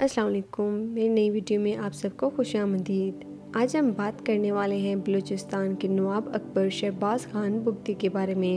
السلام علیکم، میری نئی ویڈیو میں آپ سب کو خوش آمدید۔ آج ہم بات کرنے والے ہیں بلوچستان کے نواب اکبر شہباز خان بگٹی کے بارے میں۔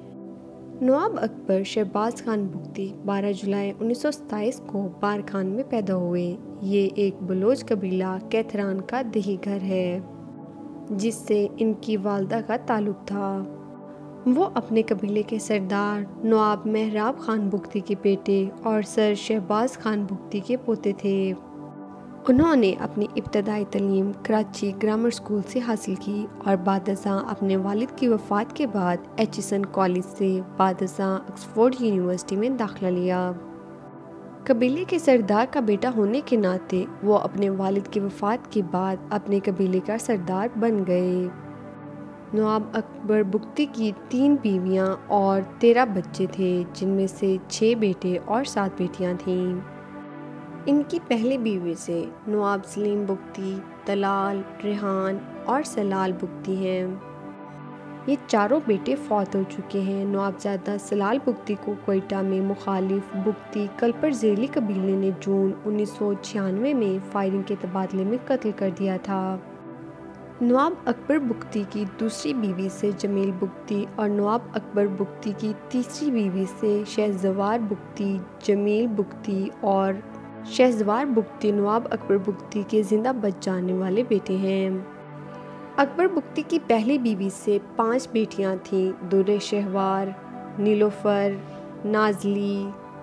نواب اکبر شہباز خان بگٹی 12 جولائی 1927 کو بارکھان میں پیدا ہوئے۔ یہ ایک بلوچ قبیلہ کیتھران کا دیہی گھر ہے جس سے ان کی والدہ کا تعلق تھا۔ وہ اپنے قبیلے کے سردار نواب محراب خان بگٹی کے بیٹے اور سر شہباز خان بگٹی کے پوتے تھے۔ انہوں نے اپنی ابتدائی تعلیم کراچی گرامر اسکول سے حاصل کی اور بعد ازاں اپنے والد کی وفات کے بعد ایچسن کالج سے بعد ازاں آکسفورڈ یونیورسٹی میں داخلہ لیا۔ قبیلے کے سردار کا بیٹا ہونے کے ناطے وہ اپنے والد کی وفات کے بعد اپنے قبیلے کا سردار بن گئے۔ نواب اکبر بگٹی کی 3 بیویاں اور 13 بچے تھے، جن میں سے 6 بیٹے اور 7 بیٹیاں تھیں۔ ان کی پہلی بیوی سے نواب سلیم بگٹی، طلال، ریحان اور سلال بگٹی ہیں۔ یہ چاروں بیٹے فوت ہو چکے ہیں۔ نوابزادہ سلال بگٹی کو کوئٹہ میں مخالف بگٹی کلپر ذیلی قبیلے نے جون 1996 میں فائرنگ کے تبادلے میں قتل کر دیا تھا۔ نواب اکبر بگٹی کی دوسری بیوی سے جمیل بگٹی اور نواب اکبر بگٹی کی تیسری بیوی سے شہزوار بگٹی، جمیل بگٹی اور شہزوار بگٹی نواب اکبر بگٹی کے زندہ بچ جانے والے بیٹے ہیں۔ اکبر بگٹی کی پہلی بیوی سے 5 بیٹیاں تھیں: در شہوار، نیلوفر، نازلی،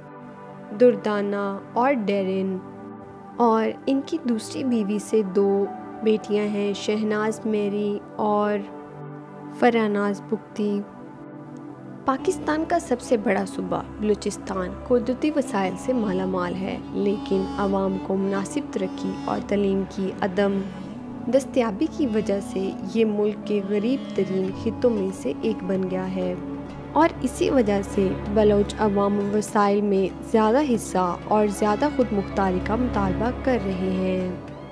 دردانہ اور ڈیرن، اور ان کی دوسری بیوی سے 2 بیٹیاں ہیں: شہناز میری اور فراناز بگٹی۔ پاکستان کا سب سے بڑا صوبہ بلوچستان قدرتی وسائل سے مالا مال ہے، لیکن عوام کو مناسب ترقی اور تعلیم کی عدم دستیابی کی وجہ سے یہ ملک کے غریب ترین خطوں میں سے ایک بن گیا ہے، اور اسی وجہ سے بلوچ عوام وسائل میں زیادہ حصہ اور زیادہ خود مختاری کا مطالبہ کر رہے ہیں۔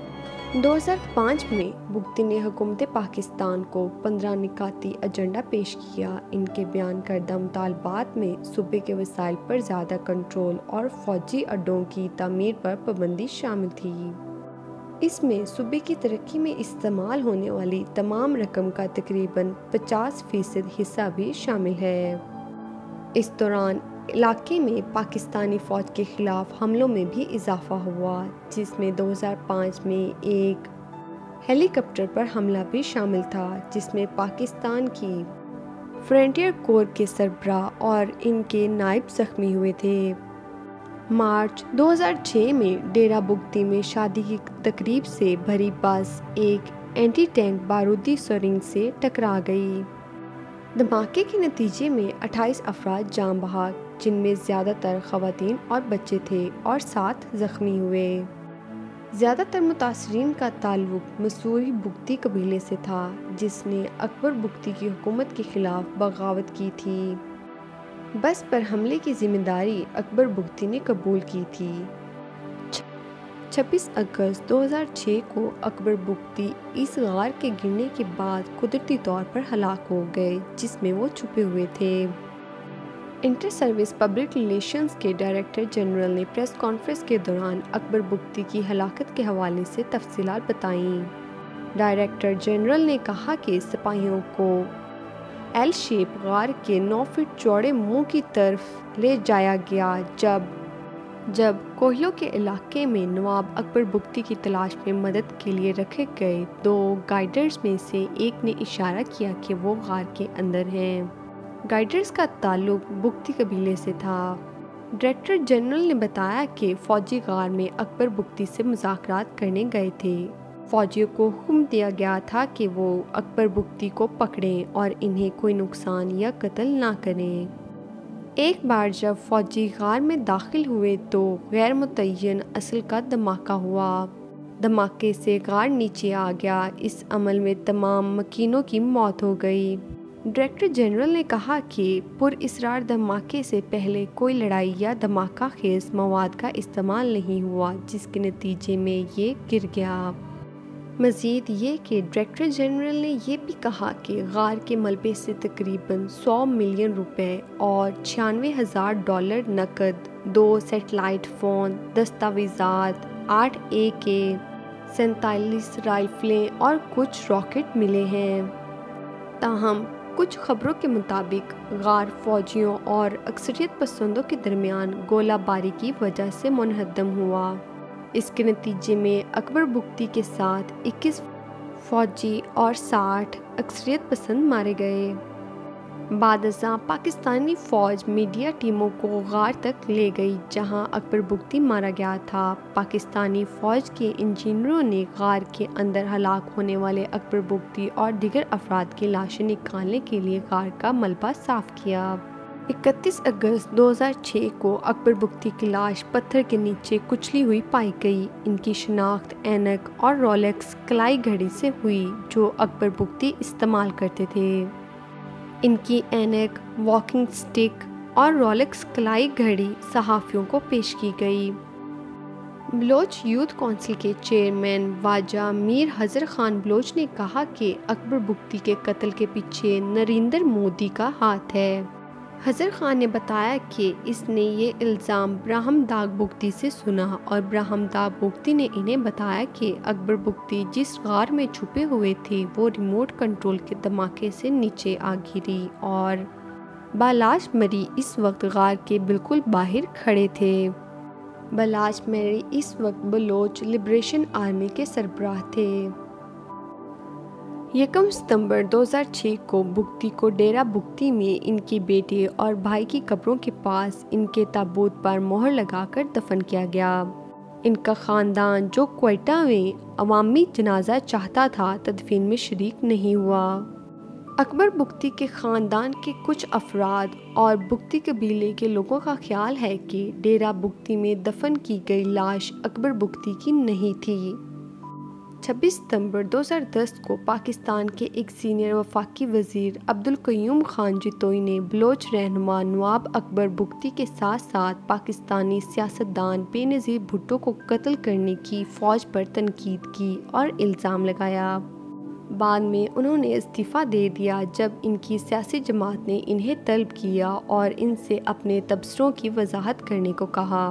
2005 میں بگٹی نے حکومت پاکستان کو 15 نکاتی ایجنڈا پیش کیا۔ ان کے بیان کردہ مطالبات میں صوبے کے وسائل پر زیادہ کنٹرول اور فوجی اڈوں کی تعمیر پر پابندی شامل تھی۔ اس میں صوبے کی ترقی میں استعمال ہونے والی تمام رقم کا تقریباً 50% حصہ بھی شامل ہے۔ اس دوران علاقے میں پاکستانی فوج کے خلاف حملوں میں بھی اضافہ ہوا، جس میں 2005 میں ایک ہیلی کاپٹر پر حملہ بھی شامل تھا، جس میں پاکستان کی فرنٹیئر کور کے سربراہ اور ان کے نائب زخمی ہوئے تھے۔ مارچ 2006 میں ڈیرہ بگٹی میں شادی کی تقریب سے بھری بس ایک اینٹی ٹینک بارودی سرنگ سے ٹکرا گئی۔ دھماکے کے نتیجے میں 28 افراد جاں بحق، جن میں زیادہ تر خواتین اور بچے تھے، اور 7 زخمی ہوئے۔ زیادہ تر متاثرین کا تعلق مسوری بگٹی قبیلے سے تھا، جس نے اکبر بگٹی کی حکومت کے خلاف بغاوت کی تھی۔ بس پر حملے کی ذمہ داری اکبر بگٹی نے قبول کی تھی۔ 26 اگست 2006 کو اکبر بگٹی اس غار کے گرنے کے بعد قدرتی طور پر ہلاک ہو گئے، جس میں وہ چھپے ہوئے تھے۔ انٹر سروس پبلک ریلیشنز کے ڈائریکٹر جنرل نے پریس کانفرنس کے دوران اکبر بگٹی کی ہلاکت کے حوالے سے تفصیلات بتائیں۔ ڈائریکٹر جنرل نے کہا کہ سپاہیوں کو ایل شیپ غار کے 9 فٹ چوڑے منہ کی طرف لے جایا گیا جب کوہیوں کے علاقے میں نواب اکبر بگٹی کی تلاش میں مدد کے لیے رکھے گئے 2 گائیڈرز میں سے ایک نے اشارہ کیا کہ وہ غار کے اندر ہیں۔ گائیڈرز کا تعلق بگٹی قبیلے سے تھا۔ ڈائریکٹر جنرل نے بتایا کہ فوجی غار میں اکبر بگٹی سے مذاکرات کرنے گئے تھے۔ فوجیوں کو حکم دیا گیا تھا کہ وہ اکبر بگٹی کو پکڑیں اور انہیں کوئی نقصان یا قتل نہ کریں۔ ایک بار جب فوجی غار میں داخل ہوئے تو غیر متعین اصل کا دھماکہ ہوا۔ دھماکے سے غار نیچے آ گیا۔ اس عمل میں تمام مکینوں کی موت ہو گئی۔ ڈائریکٹر جنرل نے کہا کہ پراسرار دھماکے سے پہلے کوئی لڑائی یا دھماکہ خیز مواد کا استعمال نہیں ہوا، جس کے نتیجے میں یہ گر گیا۔ مزید یہ کہ ڈائریکٹر جنرل نے یہ بھی کہا کہ غار کے ملبے سے تقریباً 100 ملین روپے اور $96,000 نقد، 2 سیٹلائٹ فون، دستاویزات 8 AK-47 رائفلیں اور کچھ راکٹ ملے ہیں۔ تاہم کچھ خبروں کے مطابق غار فوجیوں اور اکثریت پسندوں کے درمیان گولہ باری کی وجہ سے منہدم ہوا۔ اس کے نتیجے میں اکبر بگٹی کے ساتھ 21 فوجی اور 60 اکثریت پسند مارے گئے۔ بعد ازاں پاکستانی فوج میڈیا ٹیموں کو غار تک لے گئی جہاں اکبر بگٹی مارا گیا تھا۔ پاکستانی فوج کے انجینئروں نے غار کے اندر ہلاک ہونے والے اکبر بگٹی اور دیگر افراد کی لاشیں نکالنے کے لیے غار کا ملبہ صاف کیا۔ 31 اگست 2006 کو اکبر بگٹی کی لاش پتھر کے نیچے کچلی ہوئی پائی گئی۔ ان کی شناخت اینک اور رولیکس کلائی گھڑی سے ہوئی جو اکبر بگٹی استعمال کرتے تھے۔ ان کی اینک، واکنگ سٹک اور رولیکس کلائی گھڑی صحافیوں کو پیش کی گئی۔ بلوچ یوتھ کونسل کے چیئرمین واجہ میر حضر خان بلوچ نے کہا کہ اکبر بگٹی کے قتل کے پیچھے نریندر مودی کا ہاتھ ہے۔ حضر خان نے بتایا کہ اس نے یہ الزام براہم داغ بگٹی سے سنا اور براہم داغ بگٹی نے انہیں بتایا کہ اکبر بگٹی جس غار میں چھپے ہوئے تھے وہ ریموٹ کنٹرول کے دھماکے سے نیچے آ گری اور بالاش مری اس وقت غار کے بالکل باہر کھڑے تھے۔ بالاش مری اس وقت بلوچ لبریشن آرمی کے سربراہ تھے۔ 1 ستمبر 2006 کو بگٹی کو ڈیرہ بگٹی میں ان کے بیٹے اور بھائی کی قبروں کے پاس ان کے تابوت پر مہر لگا کر دفن کیا گیا۔ ان کا خاندان جو کوئٹہ میں عوامی جنازہ چاہتا تھا تدفین میں شریک نہیں ہوا۔ اکبر بگٹی کے خاندان کے کچھ افراد اور بگٹی قبیلے کے لوگوں کا خیال ہے کہ ڈیرہ بگٹی میں دفن کی گئی لاش اکبر بگٹی کی نہیں تھی۔ 26 ستمبر 2010 کو پاکستان کے ایک سینئر وفاقی وزیر عبدالقیوم خان جتوئی نے بلوچ رہنما نواب اکبر بگٹی کے ساتھ ساتھ پاکستانی سیاستدان بے نظیر بھٹو کو قتل کرنے کی فوج پر تنقید کی اور الزام لگایا۔ بعد میں انہوں نے استعفیٰ دے دیا جب ان کی سیاسی جماعت نے انہیں طلب کیا اور ان سے اپنے تبصروں کی وضاحت کرنے کو کہا۔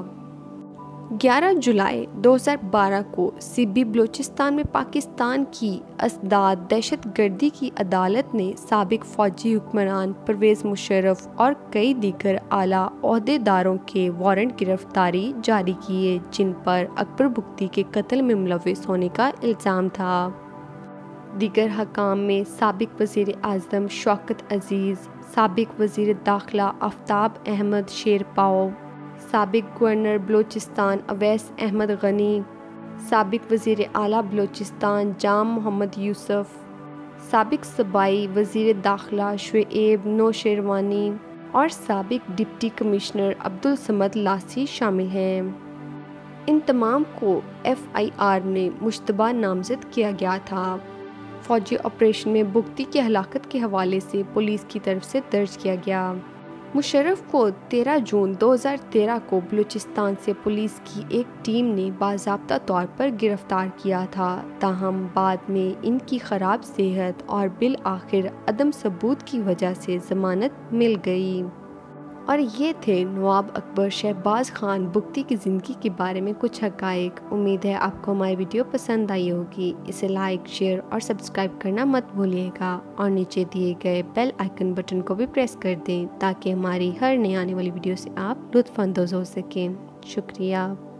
11 جولائی 2012 کو سی بی بلوچستان میں پاکستان کی اسداد دہشت گردی کی عدالت نے سابق فوجی حکمران پرویز مشرف اور کئی دیگر اعلیٰ عہدیداروں کے وارنٹ گرفتاری جاری کیے جن پر اکبر بگٹی کے قتل میں ملوث ہونے کا الزام تھا۔ دیگر حکام میں سابق وزیر اعظم شوکت عزیز، سابق وزیر داخلہ آفتاب احمد شیرپاؤ، سابق گورنر بلوچستان اویس احمد غنی، سابق وزیر اعلیٰ بلوچستان جام محمد یوسف، سابق صوبائی وزیر داخلہ شعیب نوشیروانی اور سابق ڈپٹی کمشنر عبدالصمد لاسی شامل ہیں۔ ان تمام کو FIR میں مشتبہ نامزد کیا گیا تھا۔ فوجی آپریشن میں بگٹی کی ہلاکت کے حوالے سے پولیس کی طرف سے درج کیا گیا۔ مشرف کو 13 جون 2013 کو بلوچستان سے پولیس کی ایک ٹیم نے باضابطہ طور پر گرفتار کیا تھا تاہم بعد میں ان کی خراب صحت اور بالآخر عدم ثبوت کی وجہ سے ضمانت مل گئی۔ اور یہ تھے نواب اکبر شہباز خان بگٹی کی زندگی کے بارے میں کچھ حقائق۔ امید ہے آپ کو ہماری ویڈیو پسند آئی ہوگی۔ اسے لائک، شیئر اور سبسکرائب کرنا مت بھولیے گا اور نیچے دیے گئے بیل آئیکن بٹن کو بھی پریس کر دیں تاکہ ہماری ہر نئی آنے والی ویڈیو سے آپ لطف اندوز ہو سکیں۔ شکریہ۔